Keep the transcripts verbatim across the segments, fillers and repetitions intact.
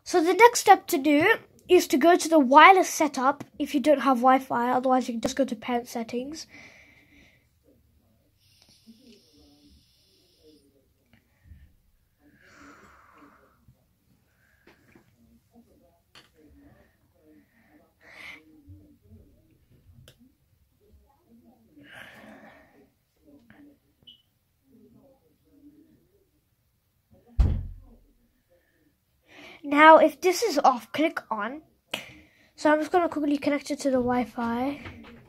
So the next step to do is to go to the wireless setup if you don't have Wi-Fi. Otherwise, you can just go to parent settings. Now, if this is off, click on. So I'm just going to quickly connect it to the Wi-Fi.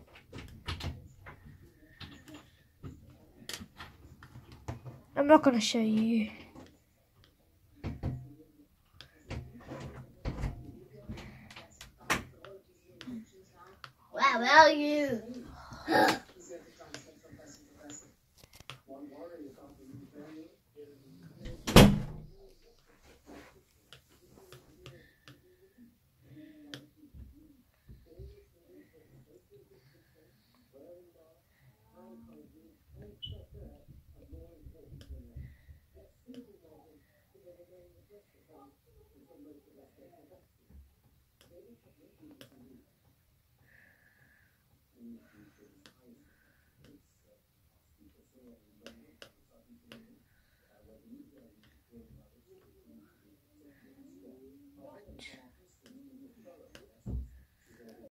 I'm not going to show you. Where are you?